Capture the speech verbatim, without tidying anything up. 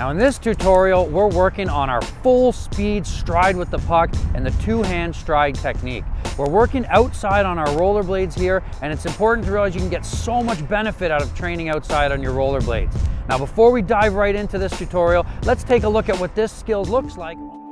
Now in this tutorial, we're working on our full speed stride with the puck and the two-hand stride technique. We're working outside on our rollerblades here, and it's important to realize you can get so much benefit out of training outside on your rollerblades. Now before we dive right into this tutorial, let's take a look at what this skill looks like.